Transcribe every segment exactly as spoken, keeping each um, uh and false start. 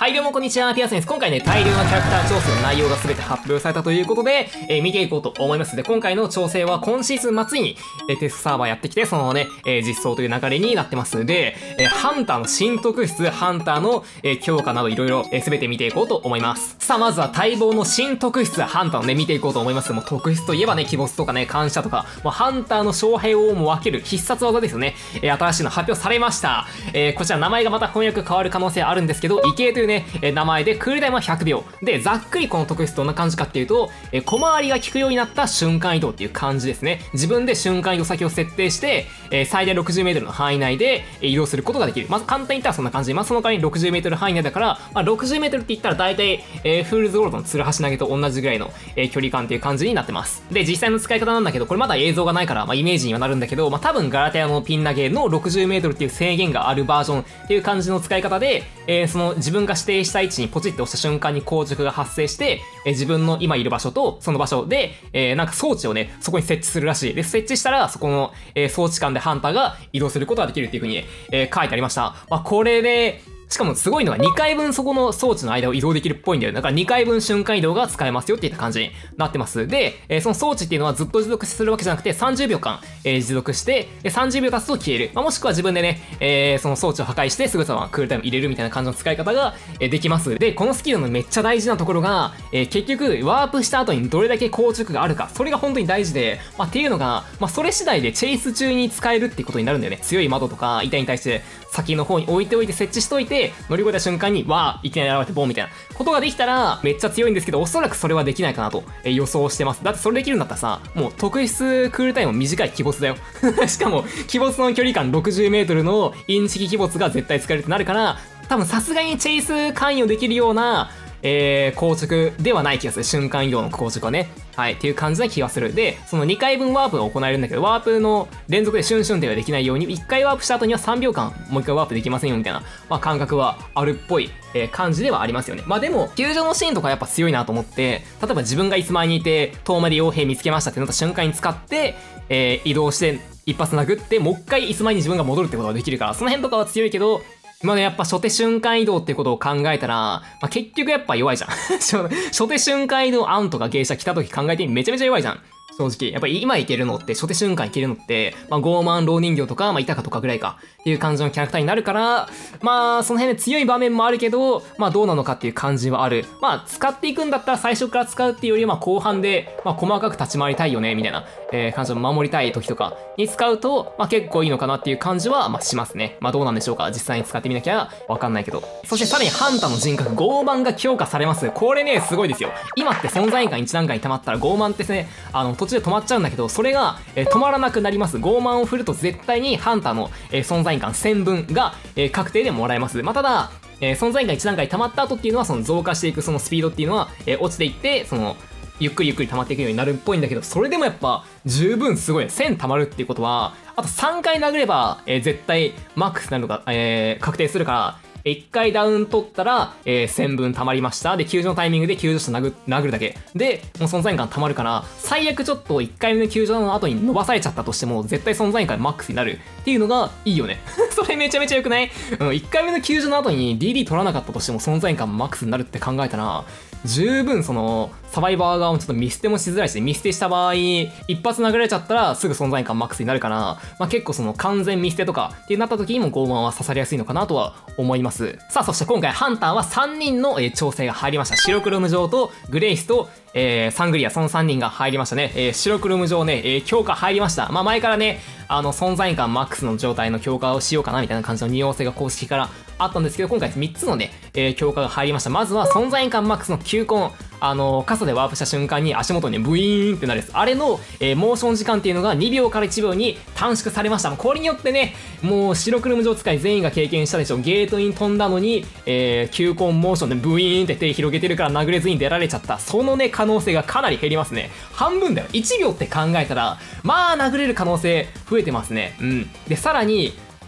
はい、どうもこんにちは、ティアスです。今回ね、大量のキャラクター調整の内容が全て発表されたということで、えー、見ていこうと思います。で、今回の調整は今シーズン末に、えー、テストサーバーやってきて、そのね、えー、実装という流れになってますで、えー、ハンターの新特質、ハンターの、えー、強化などいろいろ全て見ていこうと思います。さあ、まずは待望の新特質、ハンターをね、見ていこうと思います。もう特質といえばね、鬼没とかね、感謝とか、もうハンターの勝敗をもう分ける必殺技ですよね。えー、新しいの発表されました。えー、こちら名前がまた翻訳変わる可能性あるんですけど、イケイというね、えー、名前でクールタイムはひゃくびょう。で、ざっくりこの特質どんな感じかっていうと、え小回りが効くようになった瞬間移動っていう感じですね。自分で瞬間移動先を設定して、え最大 ろくじゅうメートル の範囲内で移動することができる。まず簡単に言ったらそんな感じ。まあ、その代わりに ろくじゅうメートル 範囲内だから、まあ、ろくじゅうメートル って言ったら大体、えー、フールズゴールドのツルハシ投げと同じぐらいの、えー、距離感っていう感じになってます。で、実際の使い方なんだけど、これまだ映像がないから、まあ、イメージにはなるんだけど、まあ、多分ガラテアのピン投げの ろくじゅうメートル っていう制限があるバージョンっていう感じの使い方で、えー、その自分が指定した位置にポチッと押した瞬間に硬直が発生して、えー、自分の今いる場所とその場所で、えー、なんか装置をね、そこに設置するらしい。で、設置したら、そこの、えー、装置間でハンターが移動することができるっていう風に、えー、書いてありました。まあ、これで、しかもすごいのがにかいぶんそこの装置の間を移動できるっぽいんだよ。だからにかいぶん瞬間移動が使えますよっていった感じになってます。で、えー、その装置っていうのはずっと持続するわけじゃなくてさんじゅうびょうかん、えー、持続して、さんじゅうびょう経つと消える。まあ、もしくは自分でね、えー、その装置を破壊してすぐさまクールタイム入れるみたいな感じの使い方が、えー、できます。で、このスキルのめっちゃ大事なところが、えー、結局ワープした後にどれだけ硬直があるか、それが本当に大事で、まあ、っていうのが、まあ、それ次第でチェイス中に使えるってことになるんだよね。強い窓とか板に対して先の方に置いておいて設置しといて、乗り越えた瞬間にわーいきなり現れてボンみたいなことができたらめっちゃ強いんですけど、おそらくそれはできないかなと予想してます。だってそれできるんだったらさ、もう特質クールタイム短い鬼没だよしかも鬼没の距離感 ろくじゅうメートル のインチキ鬼没が絶対使えるってなるから、多分さすがにチェイス関与できるようなえー、硬直ではない気がする。瞬間移動の硬直はね。はい。っていう感じな気がする。で、そのにかいぶんワープが行えるんだけど、ワープの連続でシュンシュンってはできないように、いっかいワープした後にはさんびょうかんもういっかいワープできませんよみたいな、まあ、感覚はあるっぽい、えー、感じではありますよね。まあでも、球場のシーンとかやっぱ強いなと思って、例えば自分がいつまにいて、遠目で傭兵見つけましたってなった瞬間に使って、えー、移動して、一発殴って、もう一回いつまに自分が戻るってことができるから、その辺とかは強いけど、まあね、やっぱ初手瞬間移動っていうことを考えたら、まあ、結局やっぱ弱いじゃん。初手瞬間移動アンとか芸者来た時考えてめちゃめちゃ弱いじゃん。正直。やっぱり今いけるのって、初手瞬間いけるのって、まあ、傲慢老人形とか、まあ、イタカとかぐらいかっていう感じのキャラクターになるから、まあ、その辺で強い場面もあるけど、まあ、どうなのかっていう感じはある。まあ、使っていくんだったら最初から使うっていうよりは、まあ、後半で、まあ、細かく立ち回りたいよね、みたいな、えー、感じを守りたい時とかに使うと、まあ、結構いいのかなっていう感じは、まあ、しますね。まあ、どうなんでしょうか。実際に使ってみなきゃわかんないけど。そしてさらに、ハンターの人格、傲慢が強化されます。これね、すごいですよ。今って存在感いち段階に溜まったら、傲慢ってね、あの、途中で止まっちゃうんだけど、それが、えー、止まらなくなります。傲慢を振ると絶対にハンターの、えー、存在感せんぶんが、えー、確定でもらえます。まあ、ただ、えー、存在感いち段階溜まった後っていうのは、その増加していくそのスピードっていうのは、えー、落ちていって、その、ゆっくりゆっくり溜まっていくようになるっぽいんだけど、それでもやっぱ十分すごい。せん溜まるっていうことは、あとさんかい殴れば、えー、絶対マックスになるのが、えー、確定するから、いっかいダウン取ったら、えー、せんぶん溜まりました。で、救助のタイミングで救助して殴殴るだけ。で、もう存在感溜まるから、最悪ちょっといっかいめの救助の後に伸ばされちゃったとしても、絶対存在感マックスになるっていうのがいいよね。それめちゃめちゃ良くない？うん、いっかいめの救助の後に ディーディー 取らなかったとしても存在感マックスになるって考えたら、十分その、サバイバー側もちょっと見捨てもしづらいし、見捨てした場合、一発殴られちゃったらすぐ存在感マックスになるから、まあ、結構その完全見捨てとかってなった時にも傲慢は刺されやすいのかなとは思います。さあ、そして今回ハンターはさんにんの、えー、調整が入りました。白黒無常とグレイスと、えー、サングリア、そのさんにんが入りましたね。えー、白黒無常ね、えー、強化入りました。まあ前からね、あの、存在感マックスの状態の強化をしようかなみたいな感じの匂わせが公式からあったんですけど、今回みっつのね、えー、強化が入りました。まずは存在感マックスの球根。あの、傘でワープした瞬間に足元にブイーンってなるやつ。あれの、えー、モーション時間っていうのがにびょうからいちびょうに短縮されました。これによってね、もう白黒無常使い全員が経験したでしょ。ゲートに飛んだのに、えー、球根モーションでブイーンって手広げてるから殴れずに出られちゃった。そのね、可能性がかなり減りますね。半分だよ。いちびょうって考えたら、まあ殴れる可能性増えてますね。うん。で、さらに、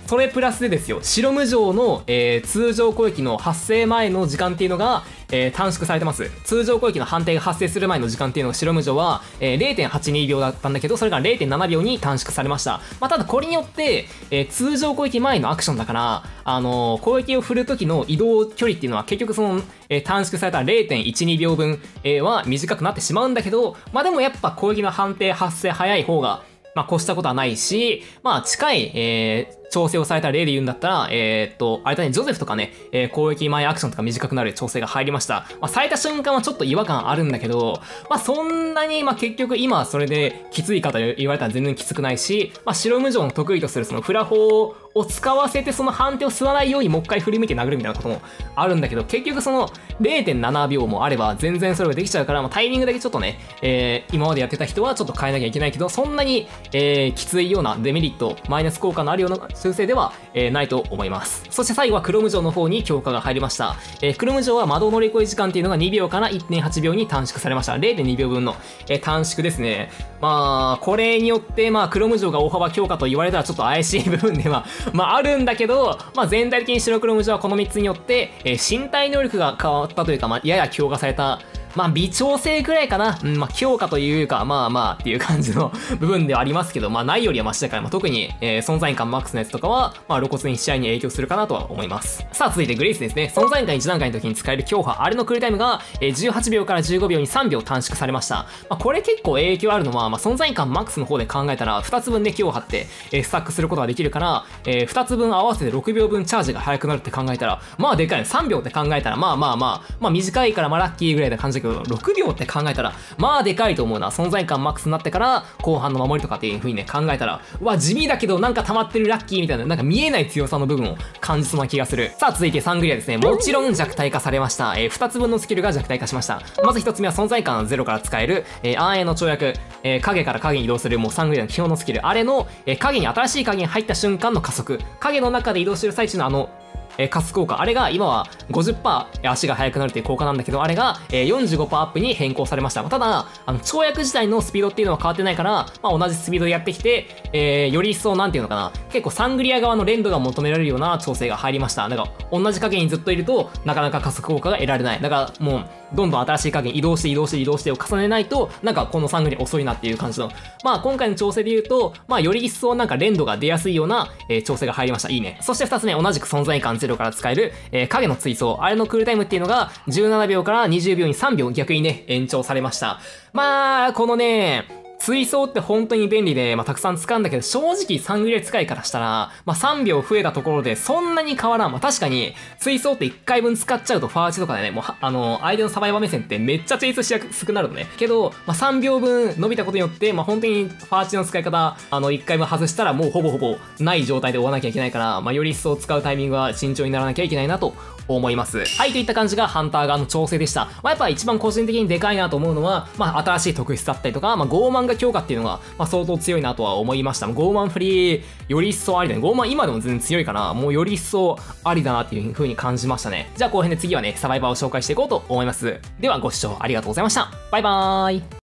それプラスでですよ、白無常の、えー、通常攻撃の発生前の時間っていうのが、えー、短縮されてます。通常攻撃の判定が発生する前の時間っていうのが白無常は、えー、れいてんはちにびょうだったんだけど、それが れいてんななびょうに短縮されました。まあ、ただこれによって、えー、通常攻撃前のアクションだから、あのー、攻撃を振る時の移動距離っていうのは結局その、えー、短縮された れいてんいちにびょうぶん、えー、は短くなってしまうんだけど、まあでもやっぱ攻撃の判定発生早い方が、まあ越したことはないし、まあ近い、えー、調整をされた例で言うんだったら、えー、っと、あれだね、ジョゼフとかね、えー、攻撃前アクションとか短くなる調整が入りました。まあ、された瞬間はちょっと違和感あるんだけど、まあ、そんなに、まあ、結局今それできついかと言われたら全然きつくないし、まあ、白無常の得意とするそのフラ砲を使わせてその判定を吸わないようにもう一回振り向いて殴るみたいなこともあるんだけど、結局その れいてんななびょうもあれば全然それができちゃうから、まあ、タイミングだけちょっとね、えー、今までやってた人はちょっと変えなきゃいけないけど、そんなに、えー、きついようなデメリット、マイナス効果のあるような修正では、えーないと思います。そして最後は黒無常の方に強化が入りました。えー、黒無常は窓乗り越え時間っていうのがにびょうから いってんはちびょうに短縮されました。れいてんにびょうぶんの、えー、短縮ですね。まあ、これによって、まあ、黒無常が大幅強化と言われたらちょっと怪しい部分では、まあ、あるんだけど、まあ、全体的に白黒無常はこのみっつによって、えー、身体能力が変わったというか、まあ、やや強化された、まあ、微調整くらいかな。うん、まあ、強化というか、まあまあっていう感じの部分ではありますけど、まあ、ないよりはマシだから、まあ、特に、えー、存在感マックスのやつとかは、まあ、露骨に試合に影響するかなとは思います。さあ、続いてグレイスですね。存在感いち段階の時に使える強化、あれのクールタイムが、えー、じゅうはちびょうからじゅうごびょうにさんびょう短縮されました。まあ、これ結構影響あるのは、まあ、存在感マックスの方で考えたら、ふたつぶんで強化って、えー、スタックすることができるから、えー、ふたつぶん合わせてろくびょうぶんチャージが速くなるって考えたら、まあでかい。さんびょうって考えたら、まあまあまあ、まあ短いからまあラッキーぐらいな感じだけど、ろくびょうって考えたら、まあでかいと思うな。存在感マックスになってから、後半の守りとかっていう風にね、考えたら、うわ、地味だけどなんか溜まってるラッキーみたいな、なんか見えない強さの部分を感じそうな気がする。さあ、続いてサングリアですね。もちろん弱体化されました。えー、ふたつぶんのスキルが弱体化しました。まずひとつめは存在感ゼロから使える、えー、暗影の跳躍、えー、影から影に移動する、もうサングリアの基本のスキル。あれの、えー、影に新しい影に入った瞬間の加速。影の中で移動してる最中のあの、えー、加速効果。あれが今は ごじゅっパーセント 足が速くなるっていう効果なんだけど、あれが、えー、よんじゅうごパーセント アップに変更されました。ただ、あの、跳躍自体のスピードっていうのは変わってないから、まあ同じスピードでやってきて、えー、より一層なんていうのかな、結構サングリア側の連動が求められるような調整が入りました。だから、同じ影にずっといると、なかなか加速効果が得られない。だから、もう、どんどん新しい影に移動して移動して移動してを重ねないと、なんかこのサングリア遅いなっていう感じの。まあ今回の調整で言うと、まあより一層なんか連動が出やすいような、えー、調整が入りました。いいね。そしてふたつめ、同じく存在感ゼロから使える、えー、影の追走。あれのクールタイムっていうのがじゅうななびょうからにじゅうびょうにさんびょう逆にね、延長されました。まあ、このね、追走って本当に便利で、まあ、たくさん使うんだけど、正直サングリア使いからしたら、まあ、さんびょう増えたところでそんなに変わらん。まあ、確かに、追走っていっかいぶん使っちゃうとファーチとかでね、もう、あの、相手のサバイバー目線ってめっちゃチェイスしやすくなるのね。けど、まあ、さんびょうぶん伸びたことによって、まあ、本当にファーチの使い方、あの、いっかいぶん外したらもうほぼほぼない状態で終わらなきゃいけないから、まあ、より一層使うタイミングは慎重にならなきゃいけないなと思います。はい、といった感じがハンター側の調整でした。まあ、やっぱ一番個人的にでかいなと思うのは、まあ、新しい特質だったりとか、まあ、傲慢が強化っていうのが、まあ、相当強いなとは思いました。傲慢フリー、より一層ありだね。傲慢今でも全然強いから、もうより一層ありだなっていう風に感じましたね。じゃあ後編で次はね、サバイバーを紹介していこうと思います。ではご視聴ありがとうございました。バイバーイ。